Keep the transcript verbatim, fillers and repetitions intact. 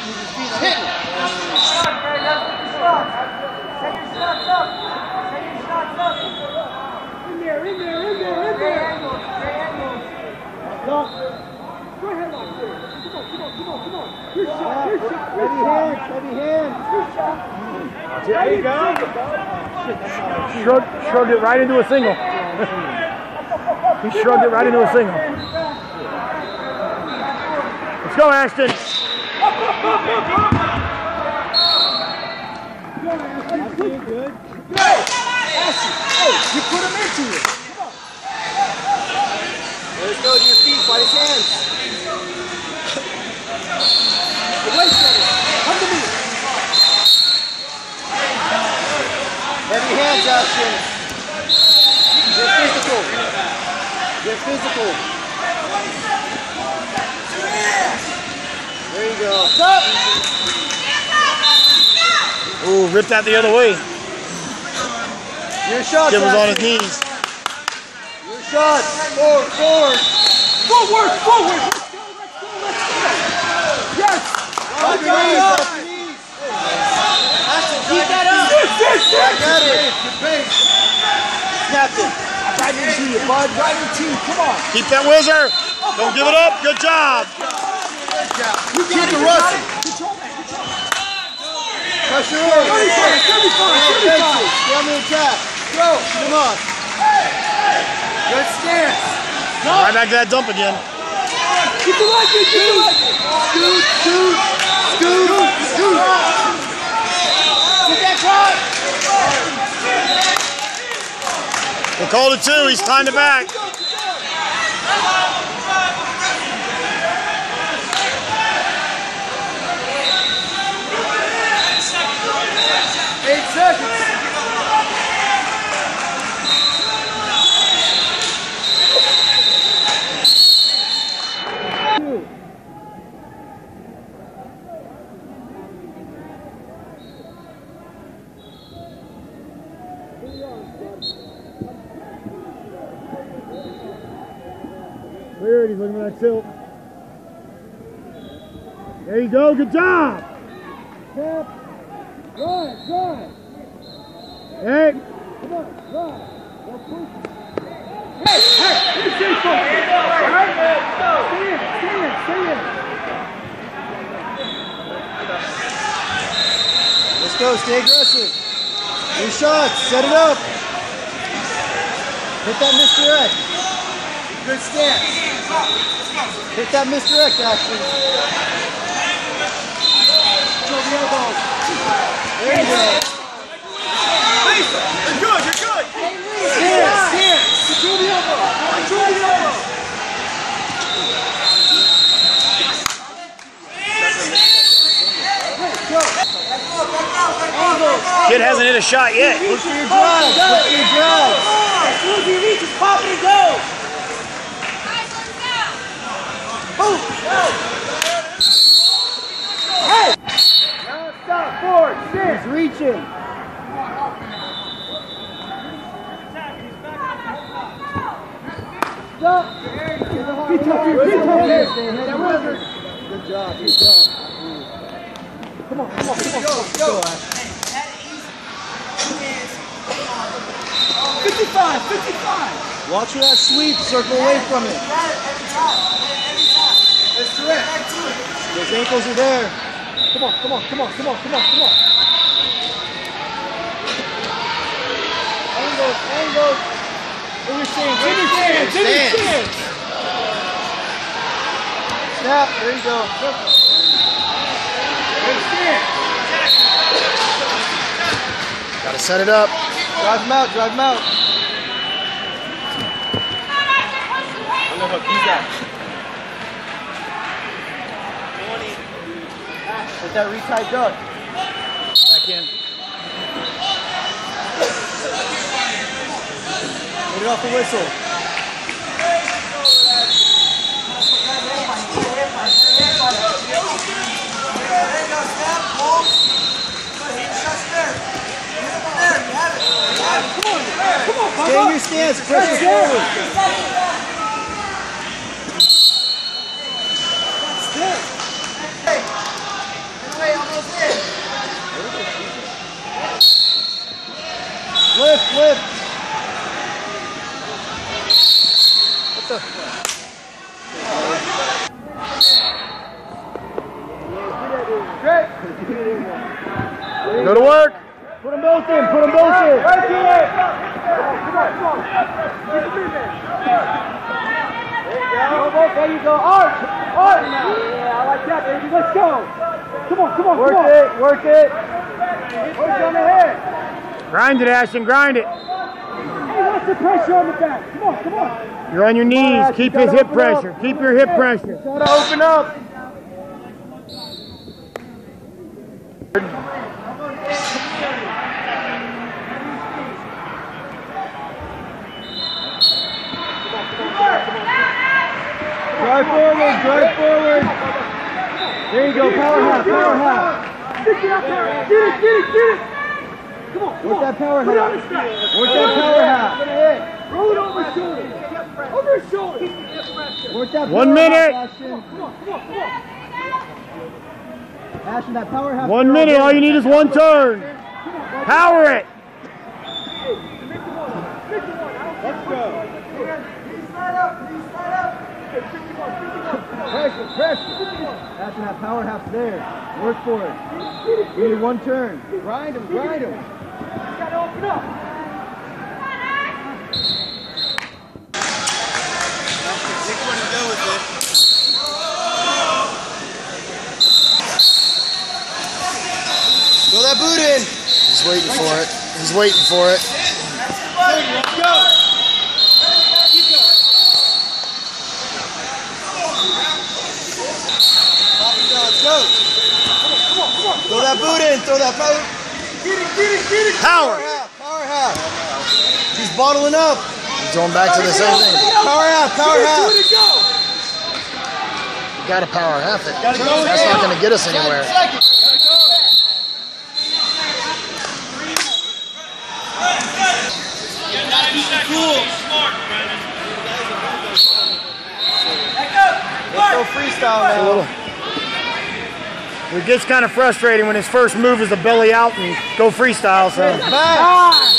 Hit. In there, in there, in there, in there. Go ahead, like this. Come on, come on, come on, come on. Good shot, good shot. Ready hand, ready hand. Good shot. There you go. Shrugged, shrugged it right into a single. He shrugged it right into a single. Let's go, Ashton. Good, good. Go! Ashton, hey, you put him into it. Come on. Let's go to your feet, by his hands. Away from it. Come to me. Heavy hands, Ashton. Get physical. Get physical. There you go. Stop. Ooh, ripped that the other way. Your shots, Jim was on his Ashton. knees. Your shots. Forward, forward. Forward, forward. Let's go, let's go, let's go. Yes. Off your knees, off your knees. Ashton, keep that up. Yes, yes, I yes. got it. Good base. Snap it. Right into you, bud. Right into you. Come on. Keep that whizzer. Don't give it up. Good job. Keep the Russell. Control that, control that. Pressure on. thirty-five, thirty-five, thirty-five. Stay on the attack. Go. Come on. Good stance. Right back to that dump again. Keep it like it, keep it like it. Scoot, scoot, scoot, scoot. Get that shot. They called it two. He's tying it back. Eight seconds. Weird, he's looking for that tilt. There you go, good job! Tap. Run, run. Hey! Come on, run. Don't push. Hey, hey, let me see something. All right? Stay in, stay in, stay in. Let's go. Stay aggressive. Your shots. Set it up. Hit that misdirect. Good stance. Hit that misdirect, Ashton. Control the elbow. There you go. You're good, you're good! Stance, stance. Control the elbow. Control the elbow. Go. Angles. Kid hasn't hit a shot yet. Look for your drive. Look for your drive. As soon as he reaches, pop it and go. Move. Hey. Now stop. Forward. Sit. He's reaching. Stop. Be tough here. Be tough here. That wasn't. Good job. Good job. Come on. Come on. Come on. Go. Go. fifty-five. fifty-five. Watch for that sweep. Circle away from it. That's correct. Those ankles are there. Come on. Come on. Come on. Come on. Come on. Come on. Angles. Angles. In your stance. In your stance. In your stance. Snap. There you go. Good stance. Gotta set it up. Drive him out. Drive him out. On the hook, use that. With that retied duck. Back in. Get it off the whistle. Stay in your stance. Press forward. Go to work. Put them both in. Put them both in. Right here. Come on, come on. Get the move in. There you go. Arch. Arch. Yeah, I like that, baby. Let's go. Come on, come on, Work come on. it. Work it. Push on the head. Grind it, Ashton. Grind it. Hey, what's the pressure on the back? Come on, come on. You're on your knees. Keep his hip pressure. Keep your hip pressure. Gotta open up. Drive forward, drive forward. There you go, power half, power half. Stick it up there. Get it, get it, get it. Come on, come Work on. that power Put it on half. his back. Work that power half. Roll it over his shoulder. Over his shoulder. Work that One power minute. half, Ashton. Come on, come on, come on. Ashton, that power half. One minute. All you need is one turn. Power it. Let's go. Pressure, pressure. Ashton, that power half's there. Work for it. You need one turn. Grind him, grind him. Gotta open up. Pick one to go with it. Throw that boot in. He's waiting for it. He's waiting for it. Let's go. Let's go. Throw that boot in. Throw that boot. Get it, get it, get it. Power. Power half. Power half. He's bottling up. He's going back to the same thing. Power half. Power half. Two to go. You got to power half it. Gotta go That's in. not going to get us anywhere. Second. Cool. Let's go freestyle A now. little. It gets kind of frustrating when his first move is to belly out and go freestyle. So. Back.